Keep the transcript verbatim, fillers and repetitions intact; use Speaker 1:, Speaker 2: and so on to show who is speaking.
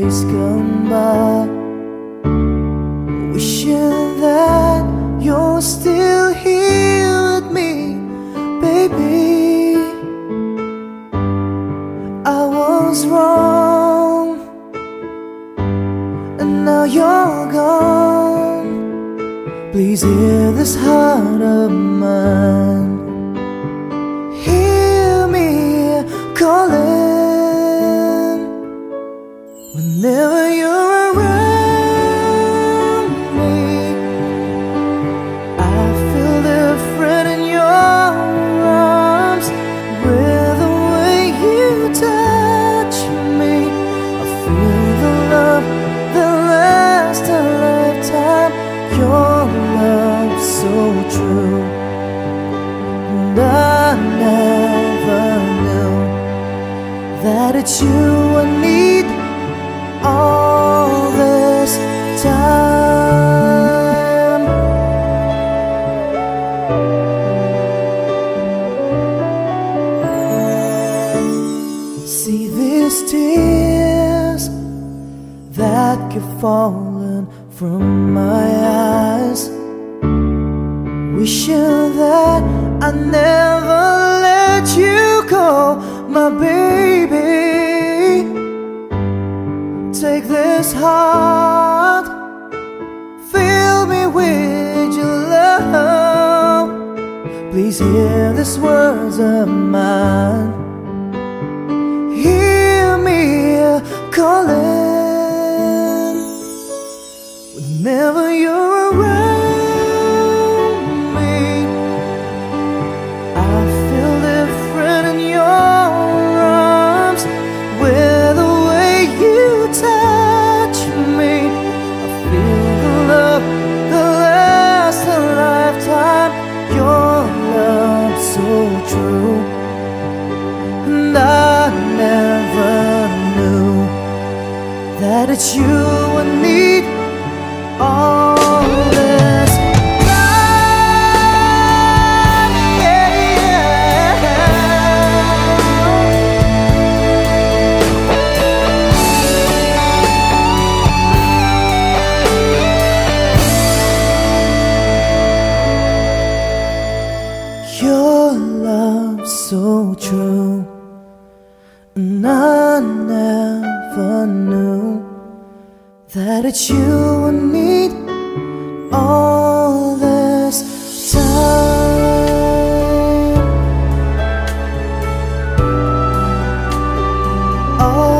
Speaker 1: days gone by, wishing that you're still here with me, baby. I was wrong, and now you're gone. Please hear this heart of mine. Hear me calling whenever you're around me. I feel different in your arms, with the way you touch me. I feel the love that lasts a lifetime. Your love so true, and I never knew that it's you I need all this time. See these tears that keep falling from my eyes, wishing that I never let you go, my baby. Take this heart, fill me with your love. Please hear these words of mine. Hear me calling whenever you're around me. I feel different in your arms, with the way you touch me. I feel the love that lasts a lifetime. Your love so true, and I never knew that it's you I need all this time. Yeah, yeah. Your love so true, and I never knew that it's you I need all this time. All